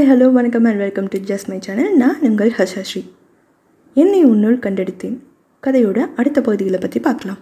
Hi hello வணக்கம் and welcome to just my channel. நான் உங்கள் ஹர்ஷஸ்ரீ. என்னை உன்னுள் கண்டெடுத்தேன் கதையோட அடுத்த பகுதிகளை பற்றி பார்க்கலாம்.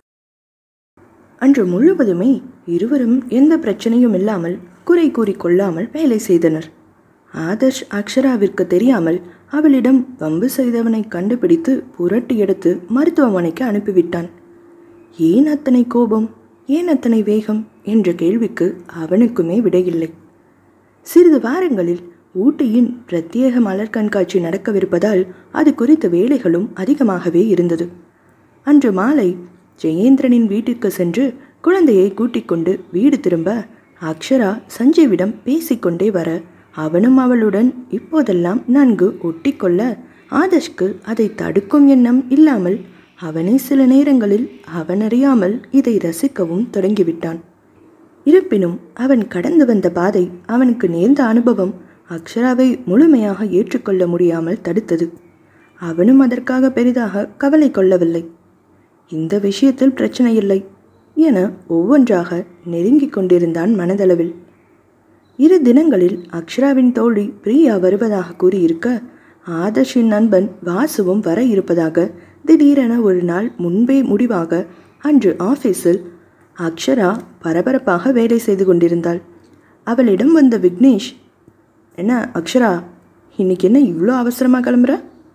அன்று முழுவதுமே இருவரும் எந்த பிரச்சனையும் இல்லாமல் குறை கூறிக்கொள்ளாமல் வேலை செய்தனர். ஆதர்ஷ் அக்ஷராவிற்கு தெரியாமல் அவளிடம் வம்பு செய்தவனை கண்டுபிடித்து புரட்டி எடுத்து மருத்துவமனைக்கு அனுப்பிவிட்டான். ஏன் அத்தனை கோபம், ஏன் அத்தனை வேகம் என்ற கேள்விக்கு அவனுக்குமே விடையில்லை. சிறிது வாரங்களில் ஊட்டியின் பிரத்யேக மலர் கண்காட்சி நடக்கவிருப்பதால் அது குறித்த வேலைகளும் அதிகமாகவே இருந்தது. அன்று மாலை ஜெயேந்திரனின் வீட்டிற்கு சென்று குழந்தையை கூட்டிக் கொண்டு வீடு திரும்ப அக்ஷரா சஞ்சீவிடம் பேசிக்கொண்டே வர அவனும் அவளுடன் இப்போதெல்லாம் நன்கு ஒட்டிக்கொள்ள ஆதர்ஷ்க்கு அதை தடுக்கும் எண்ணம் இல்லாமல் அவனை சில நேரங்களில் அவனறியாமல் இதை ரசிக்கவும் தொடங்கிவிட்டான். இருப்பினும் அவன் கடந்து வந்த பாதை, அவனுக்கு நேர்ந்த அனுபவம் அக்ஷராவை முழுமையாக ஏற்றுக்கொள்ள முடியாமல் தடுத்தது. அவனும் அதற்காக பெரிதாக கவலை கொள்ளவில்லை. இந்த விஷயத்தில் பிரச்சனை இல்லை என ஒவ்வொன்றாக நெருங்கிக் கொண்டிருந்தான் மனதளவில். 2 தினங்களில் அக்ஷராவின் தோழி பிரியா வருவதாக கூறியிருக்க ஆதர்ஷின் நண்பன் வாசுவும் வர இருப்பதாக திடீரென ஒரு நாள் முன்பே முடிவாக அன்று ஆஃபீஸில் அக்ஷரா பரபரப்பாக வேலை செய்து கொண்டிருந்தாள். அவளிடம் வந்த விக்னேஷ், என்ன அக்ஷரா, இன்னைக்கு என்ன இவ்வளோ அவசரமாக கிளம்புற?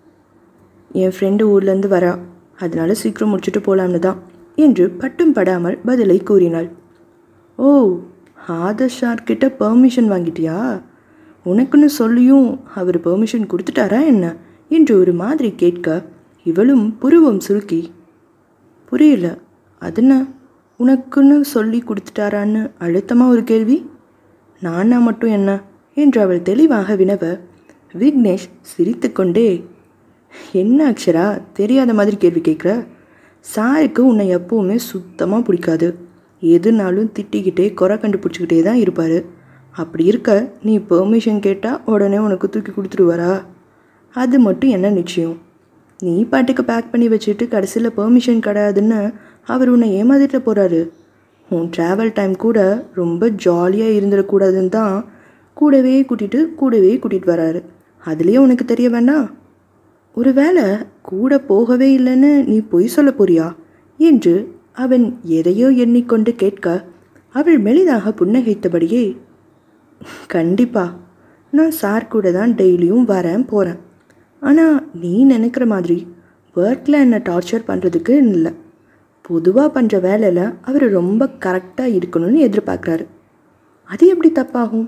என் ஃப்ரெண்டு ஊர்லேருந்து வரா, அதனால சீக்கிரம் முடிச்சுட்டு போகலாம்னு தான் என்று பட்டும் படாமல் பதிலை கூறினாள். ஓ, ஆதர்ஷ் சார்கிட்ட பெர்மிஷன் வாங்கிட்டியா? உனக்குன்னு சொல்லியும் அவர் பெர்மிஷன் கொடுத்துட்டாரா என்ன என்று ஒரு மாதிரி கேட்க இவளும் புருவம் சுருக்கி, புரியல, அதுன்னா உனக்குன்னு சொல்லி கொடுத்துட்டாரான்னு அழுத்தமாக ஒரு கேள்வி. நானா மட்டும் என்ன என்று அவள் தெளிவாக வினவ விக்னேஷ் சிரித்து கொண்டே, என்ன அக்ஷரா தெரியாத மாதிரி கேள்வி கேட்குற? சாருக்கு உன்னை எப்போவுமே சுத்தமாக பிடிக்காது. எதுனாலும் திட்டிக்கிட்டே குறை கண்டுபிடிச்சிக்கிட்டே தான் இருப்பார். அப்படி இருக்க நீ பெர்மிஷன் கேட்டால் உடனே உனக்கு தூக்கி கொடுத்துருவாரா? அது மட்டும் என்ன நிச்சயம்? நீ பாட்டுக்கு பேக் பண்ணி வச்சுட்டு கடைசியில் பெர்மிஷன் கிடையாதுன்னு அவர் உன்னை ஏமாத்திட்டு போகிறாரு. உன் ட்ராவல் டைம் கூட ரொம்ப ஜாலியாக இருந்துடக்கூடாதுன்னு தான் கூடவே கூட்டிகிட்டு வராரு. அதுலேயே உனக்கு தெரிய வேண்டாம்? ஒருவேளை கூட போகவே இல்லைன்னு நீ பொய் சொல்ல போறியா என்று அவன் எதையோ எண்ணிக்கொண்டு கேட்க அவள் மெலிதாக புன்னகைத்தபடியே, கண்டிப்பா நான் சார் கூட தான் டெய்லியும் வரேன் போகிறேன். ஆனால் நீ நினைக்கிற மாதிரி ஒர்க்கில் என்னை டார்ச்சர் பண்ணுறதுக்கு இல்லை. பொதுவாக பண்ணுற வேலையில் அவர் ரொம்ப கரெக்டாக இருக்கணும்னு எதிர்பார்க்குறாரு. அது எப்படி தப்பாகும்?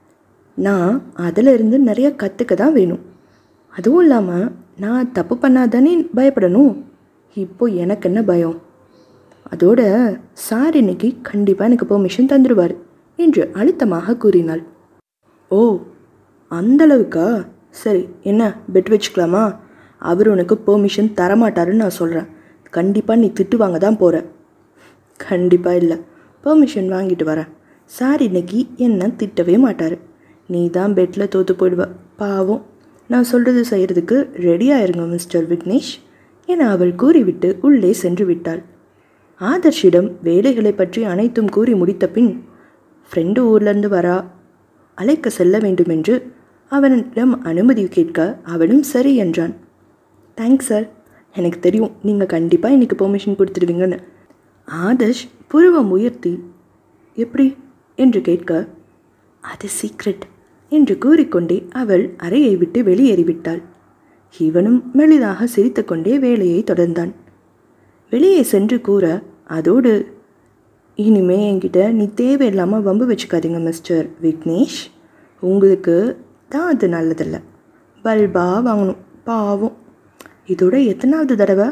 நான் அதிலிருந்து நிறைய கற்றுக்க தான் வேணும். அதுவும் இல்லாமல் நான் தப்பு பண்ணாதானே பயப்படணும். இப்போ எனக்கு என்ன பயம்? அதோட சார் இன்னைக்கு கண்டிப்பாக எனக்கு பெர்மிஷன் தந்துடுவார் என்று அழுத்தமாக கூறினாள். ஓ, அந்தளவுக்கா? சரி, என்ன பெட் வச்சுக்கலாமா? அவர் உனக்கு பெர்மிஷன் தரமாட்டாருன்னு நான் சொல்கிறேன். கண்டிப்பாக நீ திட்டு வாங்க தான் போகிற. கண்டிப்பாக இல்லை, பெர்மிஷன் வாங்கிட்டு வரேன். சார் இன்னைக்கு என்ன திட்டவே மாட்டார். நீ தான் பெட்டில் தோற்று போயிடுவ. பாவம், நான் சொல்கிறது செய்கிறதுக்கு ரெடியாயிருங்க மிஸ்டர் விக்னேஷ் என அவள் கூறிவிட்டு உள்ளே சென்று விட்டாள். ஆதர்ஷிடம் வேலைகளை பற்றி அனைத்தும் கூறி முடித்த பின் ஃப்ரெண்டு ஊர்லேருந்து வரா, அழைக்க செல்ல வேண்டும் என்று அவனிடம் அனுமதி கேட்க அவனும் சரி என்றான். தேங்க்ஸ் சார், எனக்கு தெரியும் நீங்கள் கண்டிப்பாக இன்றைக்கி பெர்மிஷன் கொடுத்துடுவீங்கன்னு. ஆதர்ஷ் புருவம் உயர்த்தி, எப்படி என்று கேட்க, அது சீக்ரெட் என்று கூறிக்கொண்டே அவள் அறையை விட்டு வெளியேறிவிட்டாள். இவனும் மெலிதாக சிரித்து கொண்டே வேலையை தொடர்ந்தான். வெளியே சென்று கூற, அதோடு இனிமே என்கிட்ட நீ தேவையில்லாமல் வம்பு வச்சுக்காதீங்க மிஸ்டர் விக்னேஷ். உங்களுக்கு தான் அது நல்லதில்லை. பல்பாக வாங்கணும், பாவம். இதோட எத்தனாவது தடவை?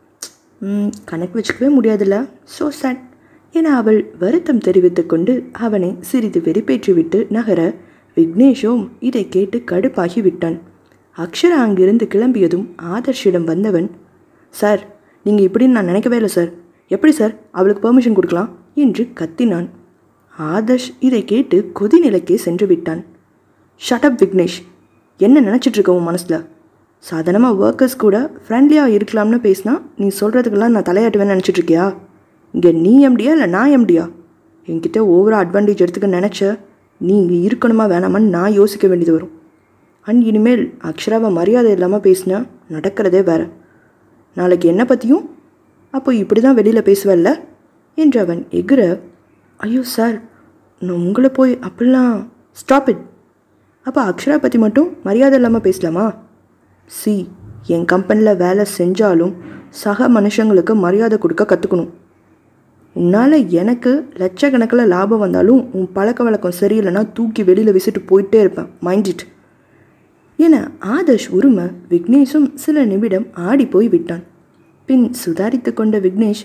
கணக்கு வச்சுக்கவே முடியாதுல்ல. ஸோ சேட் என அவள் வருத்தம் தெரிவித்து கொண்டு அவனை சிறிது வெறிப்பேற்றிவிட்டு நகர விக்னேஷும் இதை கேட்டு கடுப்பாகி விட்டான். அக்ஷரா அங்கிருந்து கிளம்பியதும் ஆதர்ஷிடம் வந்தவன், சார் நீங்கள் இப்படின்னு நான் நினைக்கவே இல்லை சார். எப்படி சார் அவளுக்கு பெர்மிஷன் கொடுக்கலாம் என்று கத்தினான். ஆதர்ஷ் இதை கேட்டு கொதிநிலைக்கே சென்று விட்டான். ஷட்டப் விக்னேஷ், என்ன நினச்சிட்ருக்க உன் மனசில்? சாதாரணமாக ஒர்க்கர்ஸ் கூட ஃப்ரெண்ட்லியாக இருக்கலாம்னு பேசினா நீ சொல்கிறதுக்கெல்லாம் நான் தலையாட்டுவேன்னு நினச்சிட்ருக்கியா? இங்கே நீ எம்டியா இல்லை நான் எம்டியா? என்கிட்ட ஓவராக அட்வான்டேஜ் எடுத்துக்க நினச்ச நீ இங்கே இருக்கணுமா வேணாமான்னு நான் யோசிக்க வேண்டியது வரும். இனிமேல் அக்ஷராவை மரியாதை இல்லாமல் பேசினா நடக்கிறதே வேற. நாளைக்கு என்னை பற்றியும் அப்போ இப்படி தான் வெளியில் பேசுவல்ல என்று அவன் எகிற, ஐயோ சார், நான் உங்களை போய் அப்படிலாம் ஸ்டாப் இட். அப்போ அக்ஷரா பற்றி மட்டும் மரியாதை இல்லாமல் பேசலாமா? என் கம்பெனியில் வேலை செஞ்சாலும் சக மனுஷங்களுக்கு மரியாதை கொடுக்க கற்றுக்கணும். உன்னால் எனக்கு லட்சக்கணக்கில் லாபம் வந்தாலும் உன் பழக்க வழக்கம் சரியில்லைன்னா தூக்கி வெளியில் விசிட்டு போயிட்டே இருப்பேன். மைண்ட் இட் என ஆதர்ஷ் உரிமை விக்னேஷும் சில நிமிடம் ஆடி போய் விட்டான். பின் சுதாரித்து கொண்ட விக்னேஷ்,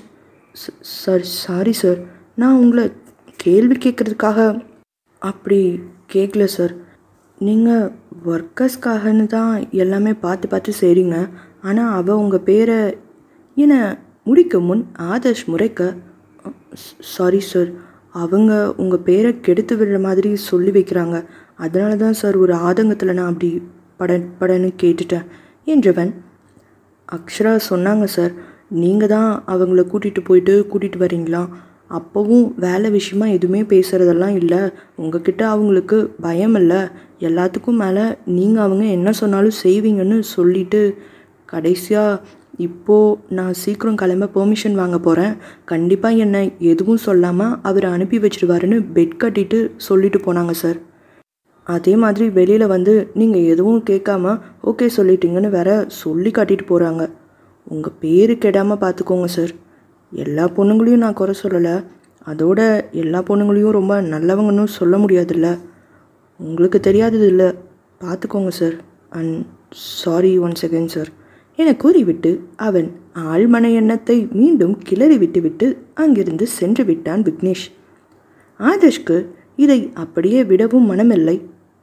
சாரி சார், நான் உங்களை கேள்வி கேட்குறதுக்காக அப்படி கேட்கல சார். நீங்கள் ஒர்க்கர்ஸ்க்காகன்னு தான் எல்லாமே பார்த்து செய்கிறீங்க. ஆனால் அவள் உங்கள் பேரை என முடிக்கும் முன் ஆதர்ஷ் முறைக்க, சாரி சார், அவங்க உங்கள் பேரை கெடுத்து விடுற மாதிரி சொல்லி வைக்கிறாங்க. அதனால தான் சார் ஒரு ஆதங்கத்தில் நான் அப்படி படன்னு கேட்டுட்டேன் என்றவன், அக்ஷரா சொன்னாங்க சார், நீங்கள் தான் அவங்கள கூட்டிகிட்டு வரீங்களா? அப்போவும் வேலை விஷயமா எதுவுமே பேசுகிறதெல்லாம் இல்லை. உங்ககிட்ட அவங்களுக்கு பயம் இல்லை. எல்லாத்துக்கும் மேலே நீங்கள் அவங்க என்ன சொன்னாலும் செய்வீங்கன்னு சொல்லிட்டு கடைசியாக இப்போது நான் சீக்கிரம் கிளம்ப பெர்மிஷன் வாங்க போகிறேன். கண்டிப்பாக என்னை எதுவும் சொல்லாமல் அவர் அனுப்பி வச்சிருவாருன்னு பெட் கட்டிட்டு சொல்லிட்டு போனாங்க சார். அதே மாதிரி வெளியில் வந்து நீங்கள் எதுவும் கேட்காம ஓகே சொல்லிட்டீங்கன்னு வேற சொல்லி காட்டிட்டு போகிறாங்க. உங்கள் பேரு கெடாமல் பார்த்துக்கோங்க சார். எல்லா பொண்ணுங்களையும் நான் குறை சொல்லலை. அதோட எல்லா பொண்ணுங்களையும் ரொம்ப நல்லவங்கன்னு சொல்ல முடியாதுல்ல. உங்களுக்கு தெரியாதது இல்லை, பார்த்துக்கோங்க sir. And sorry once again sir என கூறிவிட்டு அவன் ஆழ்மன எண்ணத்தை மீண்டும் கிளறி விட்டு அங்கிருந்து சென்று விட்டான் விக்னேஷ். ஆதர்ஷ்க்கு இதை அப்படியே விடவும் மனமில்லை.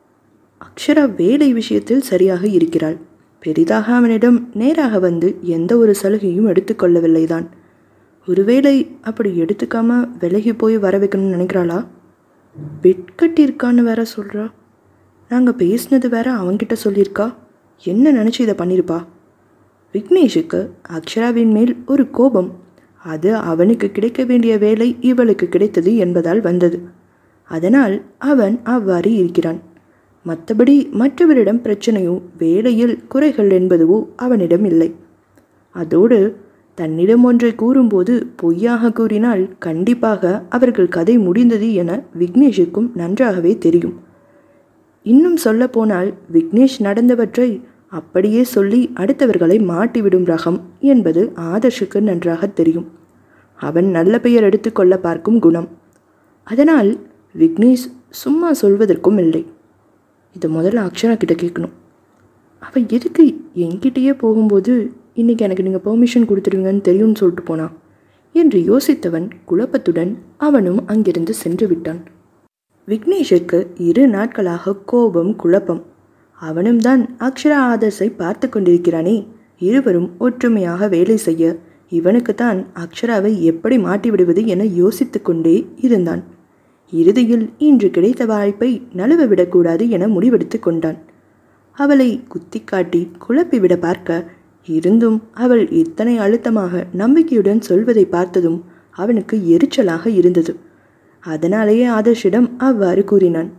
அக்ஷரா வேலை விஷயத்தில் சரியாக இருக்கிறாள். பெரிதாக அவனிடம் நேராக வந்து எந்த ஒரு சலுகையும் எடுத்துக்கொள்ளவில்லைதான். ஒருவேளை அப்படி எடுத்துக்காம விலகி போய் வர வைக்கணும்னு நினைக்கிறாளா? பெட் கட்டியிருக்கான்னு வேற சொல்கிறா. நாங்கள் பேசினது வேற அவன்கிட்ட சொல்லியிருக்கா. என்ன நினச்சி இதை பண்ணியிருப்பா? விக்னேஷுக்கு அக்ஷராவின் மேல் ஒரு கோபம். அது அவனுக்கு கிடைக்க வேண்டிய வேலை இவளுக்கு கிடைத்தது என்பதால் வந்தது. அதனால் அவன் அவ்வாறு இருக்கிறான். மற்றபடி மற்றவரிடம் பிரச்சனையோ வேலையில் குறைகள் என்பதுவோ அவனிடம் இல்லை. அதோடு தன்னிடம் ஒன்றை கூறும்போது பொய்யாக கூறினால் கண்டிப்பாக அவர்கள் கதை முடிந்தது என விக்னேஷுக்கும் நன்றாகவே தெரியும். இன்னும் சொல்ல போனால் விக்னேஷ் நடந்தவற்றை அப்படியே சொல்லி அடுத்தவர்களை மாட்டிவிடும் ரகம் என்பது ஆதர்ஷுக்கு நன்றாக தெரியும். அவன் நல்ல பெயர் எடுத்துக்கொள்ள பார்க்கும் குணம். அதனால் விக்னேஷ் சும்மா சொல்வதற்கும் இல்லை. இதை முதல்ல அக்ஷரா கிட்ட கேட்கணும். அவள் எதுக்கு என்கிட்டயே போகும்போது இன்றைக்கி எனக்கு நீங்கள் பெர்மிஷன் கொடுத்துருவீங்கன்னு தெரியும்னு சொல்லிட்டு போனான் என்று யோசித்தவன் குழப்பத்துடன் அவனும் அங்கிருந்து சென்று விட்டான். விக்னேஷுக்கு 2 நாட்களாக கோபம், குழப்பம். அவனும் தான் அக்ஷரா ஆதர்ஷை பார்த்து கொண்டிருக்கிறானே. இருவரும் ஒற்றுமையாக வேலை செய்ய இவனுக்குத்தான் அக்ஷராவை எப்படி மாட்டிவிடுவது என யோசித்து கொண்டே இருந்தான். இறுதியில் இன்று கிடைத்த வாய்ப்பை நழுவ விடக்கூடாது என முடிவெடுத்து கொண்டான். அவளை குத்தி காட்டி குழப்பிவிட பார்க்க இருந்தும் அவள் இத்தனை அழுத்தமாக நம்பிக்கையுடன் சொல்வதை பார்த்ததும் அவனுக்கு எரிச்சலாக இருந்தது. அதனாலேயே ஆதர்ஷிடம் அவ்வாறு கூறினான்.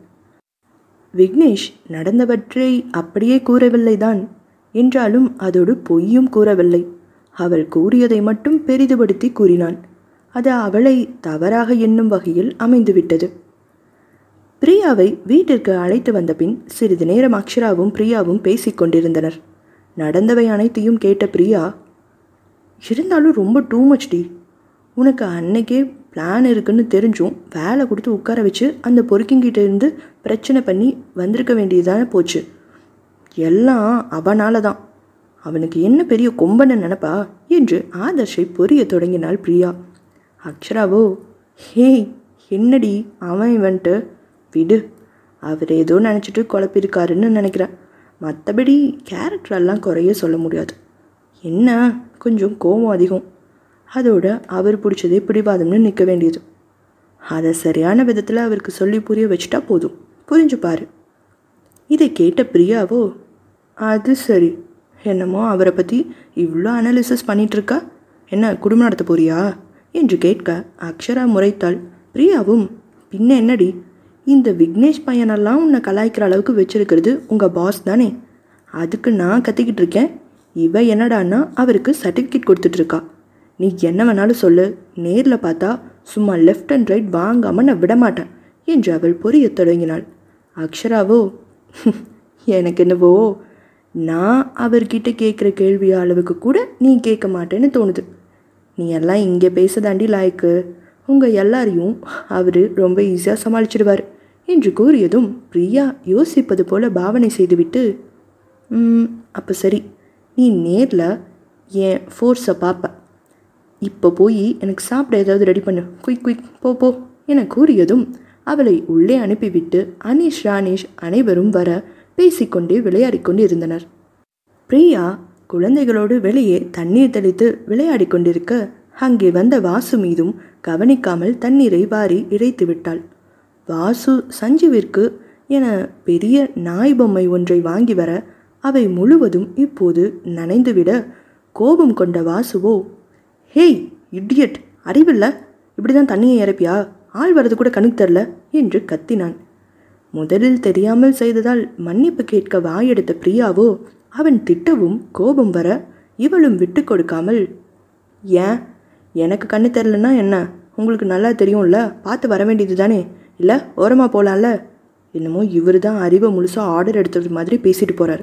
விக்னேஷ் நடந்தவற்றை அப்படியே கூறவில்லைதான். என்றாலும் அதோடு பொய்யும் கூறவில்லை. அவள் கூறியதை மட்டும் பெரிதுபடுத்தி கூறினான். அது அவளை தவறாக எண்ணும் வகையில் அமைந்துவிட்டது. பிரியாவை வீட்டிற்கு அழைத்து வந்த பின் சிறிது நேரம் அக்ஷராவும் பிரியாவும் பேசிக்கொண்டிருந்தனர். நடந்தவை அனைத்தையும் கேட்ட பிரியா, இருந்தாலும் ரொம்ப டூ மச் டி. உனக்கு அன்னைக்கே பிளான் இருக்குன்னு தெரிஞ்சும் வேலை கொடுத்து உட்கார வச்சு அந்த பொறுக்கிங்கிட்ட இருந்து பிரச்சனை பண்ணி வந்திருக்க வேண்டியதான போச்சு. எல்லாம் அவனால தான். அவனுக்கு என்ன பெரிய கொம்பனை நினப்பா என்று ஆதர்ஷை பொரிய தொடங்கினாள் பிரியா. அக்ஷராவோ, ஹேய் என்னடி அவன் இவன்ட்டு விடு, அவர் ஏதோ நினச்சிட்டு குழப்பிருக்காருன்னு நினைக்கிறேன். மற்றபடி கேரக்டரெல்லாம் குறைய சொல்ல முடியாது. என்ன கொஞ்சம் கோபம் அதிகம். அதோட அவர் பிடிச்சதே பிடிவாதம்னு நிற்க வேண்டியது. அதை சரியான விதத்தில் அவருக்கு சொல்லி புரிய வச்சுட்டா போதும், புரிஞ்சுப்பார். இதை கேட்ட பிரியாவோ, அது சரி, என்னமோ அவரை பற்றி இவ்வளோ அனாலிசிஸ் பண்ணிகிட்ருக்கா, என்ன குடும்பம் நடத்த போறியா என்று கேட்க அக்ஷரா முறைத்தாள். பிரியாவும், பின்ன என்னடி, இந்த விக்னேஷ் பையனெல்லாம் உன்னை கலாய்க்கிற அளவுக்கு வச்சிருக்கிறது உங்கள் பாஸ் தானே? அதுக்கு நான் கத்திக்கிட்டு இருக்கேன். இவ என்னடான்னா அவருக்கு சர்டிஃபிகேட் கொடுத்துட்ருக்கா. நீ என்ன வேணாலும் சொல்லு, நேரில் பார்த்தா சும்மா லெஃப்ட் அண்ட் ரைட் வாங்காமல் நான் விடமாட்டேன் என்று அவள் பொரிய தொடங்கினாள். அக்ஷராவோ, எனக்கு என்னவோ நான் அவர்கிட்ட கேட்குற கேள்வி அளவுக்கு கூட நீ கேட்க மாட்டேன்னு தோணுது. நீ எல்லாம் இங்கே பேசதாண்டி லாய்க்கு. உங்கள் எல்லாரையும் அவர் ரொம்ப ஈஸியாக சமாளிச்சிடுவார் என்று கூறியதும் பிரியா யோசிப்பது போல பாவனை செய்துவிட்டு, அப்போ சரி, நீ நேரில் என் ஃபோர்ஸை பார்ப்ப. இப்போ போய் எனக்கு சாப்பிட ஏதாவது ரெடி பண்ணு, குயிக் குயிக் போ போ என கூறியதும் அவளை உள்ளே அனுப்பிவிட்டு அனீஷ் ராணேஷ் அனைவரும் வர பேசிக்கொண்டே விளையாடி கொண்டு இருந்தனர். பிரியா குழந்தைகளோடு வெளியே தண்ணீர் தெளித்து விளையாடி கொண்டிருக்க அங்கே வந்த வாசு மீதும் கவனிக்காமல் தண்ணீரை வாரி இறைத்து விட்டாள். வாசு சஞ்சுவிற்கு என பெரிய நாய் பொம்மை ஒன்றை வாங்கி வர அவை முழுவதும் இப்போது நனைந்துவிட கோபம் கொண்ட வாசுவோ, ஹேய் இடியட், அறிவில்ல, இப்படி தான் தண்ணியை இறப்பியா? ஆள் வர்றது கூட கணக்கு தரல என்று கத்தினான். முதலில் தெரியாமல் செய்ததால் மன்னிப்பு கேட்க வாயெடுத்த பிரியாவோ அவன் திட்டவும் கோபம் வர இவளும் விட்டு கொடுக்காமல், ஏன் எனக்கு கண்ணு தெரிலன்னா என்ன, உங்களுக்கு நல்லா தெரியும்ல, பார்த்து வர வேண்டியது தானே, இல்லை ஓரமாக போகலாம்ல. என்னமோ இவர் தான் அறிவை முழுசாக ஆர்டர் எடுத்தது மாதிரி பேசிட்டு போகிறார்.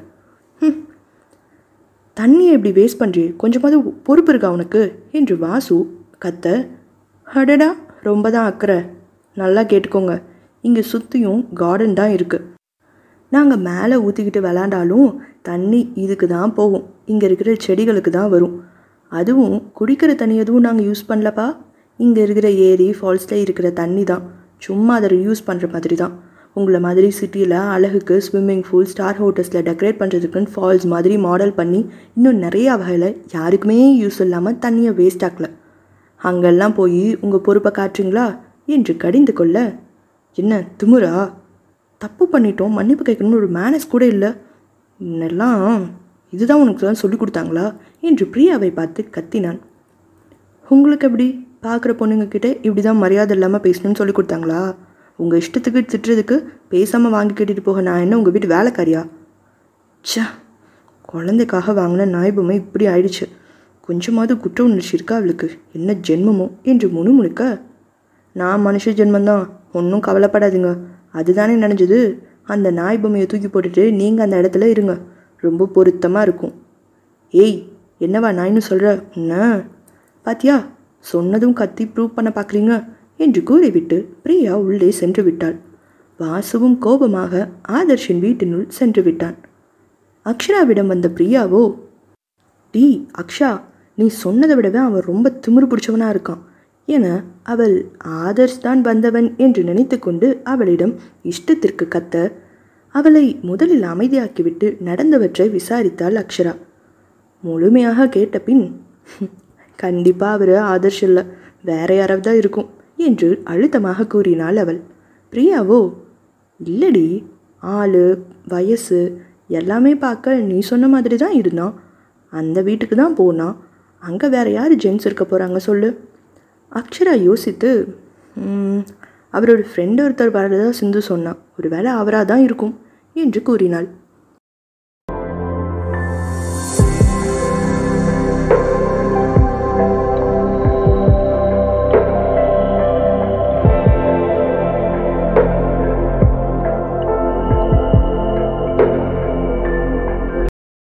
தண்ணியை எப்படி வேஸ்ட் பண்ணுறே, கொஞ்சமாவது பொறுப்பு இருக்கா உனக்கு என்று வாசு கத்த, அடடா ரொம்ப தான் அக்கறை. நல்லா கேட்டுக்கோங்க, இங்கே சுற்றியும் கார்டன் தான் இருக்குது. நாங்கள் மேலே ஊற்றிக்கிட்டு விளாண்டாலும் தண்ணி இதுக்கு தான் போகும், இங்கே இருக்கிற செடிகளுக்கு தான் வரும். அதுவும் குடிக்கிற தண்ணி எதுவும் நாங்கள் யூஸ் பண்ணலப்பா. இங்கே இருக்கிற ஏரி ஃபால்ஸில் இருக்கிற தண்ணி தான், சும்மா அதை யூஸ் பண்ணுற மாதிரி தான். உங்களை மாதிரி சிட்டியில் அழகுக்கு ஸ்விம்மிங் பூல், ஸ்டார் ஹோட்டல்ஸில் டெக்கரேட் பண்ணுறதுக்குன்னு ஃபால்ஸ் மாதிரி மாடல் பண்ணி இன்னும் நிறையா வகையில் யாருக்குமே யூஸ் இல்லாமல் தண்ணியை வேஸ்ட் ஆக்கல. அங்கெல்லாம் போய் உங்கள் பொறுப்பை காட்டுறீங்களா என்று கடிந்து கொள்ள, என்ன திமுறா, தப்பு பண்ணிட்டோம் மன்னிப்பு கேட்கணும்னு ஒரு மேனஸ் கூட இல்லை, இன்னெல்லாம் இதுதான் உனக்கு தான் சொல்லி கொடுத்தாங்களா என்று பிரியாவை பார்த்து கத்தினான். உங்களுக்கு எப்படி பார்க்குற பொண்ணுங்கக்கிட்ட இப்படி தான் மரியாதை இல்லாமல் பேசணும்னு சொல்லி கொடுத்தாங்களா? உங்கள் இஷ்டத்துக்கு திட்டுறதுக்கு பேசாமல் வாங்கி கேட்டுட்டு போக நான் என்ன உங்கள் வீட்டு வேலைக்காரியா? சே, குழந்தைக்காக வாங்கின நாய் பொம்மை இப்படி ஆயிடுச்சு. கொஞ்சமாவது குற்ற உணர்ச்சி இருக்கா அவளுக்கு, என்ன ஜென்மமோ என்று முணுமுணுக்க, நான் மனுஷ ஜென்மந்தான், ஒன்றும் கவலைப்படாதீங்க, அதுதானே நினைஞ்சது. அந்த நாய் பொம்மையை தூக்கி போட்டுட்டு நீங்கள் அந்த இடத்துல இருங்க, ரொம்ப பொருத்தமாக இருக்கும். ஏய் என்னவா நாய்னு சொல்கிற, என்ன பாத்தியா, சொன்னதும் கத்தி ப்ரூவ் பண்ண பார்க்குறீங்க என்று கூறிவிட்டு பிரியா உள்ளே சென்று விட்டாள். வாசுவும் கோபமாக ஆதர்ஷின் வீட்டினுள் சென்று விட்டான். அக்ஷராவிடம் வந்த பிரியாவோ, டி அக்ஷா, நீ சொன்னதை விடவே அவன் ரொம்ப திமிரு பிடிச்சவனாக இருக்கான் என அவள் ஆதர்ஷ் தான் வந்தவன் என்று நினைத்து கொண்டு அவளிடம் இஷ்டத்திற்கு கத்த, அவளை முதலில் அமைதியாக்கிவிட்டு நடந்தவற்றை விசாரித்தாள் அக்ஷரா. முழுமையாக கேட்ட பின், கண்டிப்பாக அவர் ஆதர்ஷ் இல்லை, வேற யாராவது தான் இருக்கும் என்று அழுத்தமாக கூறினாள் அவள். பிரியாவோ, இல்லடி, ஆள் வயசு எல்லாமே பார்க்க நீ சொன்ன மாதிரி தான் இருந்தான், அந்த வீட்டுக்கு தான் போனான், அங்கே வேற யார் ஜென்ஸ் இருக்க போகிறாங்க சொல்லு. அக்ஷரா யோசித்து, அவரோட ஃப்ரெண்டு ஒருத்தர் வரதா சிந்து சொன்னான், ஒரு வேளை அவராக தான் இருக்கும் என்று கூறினாள்.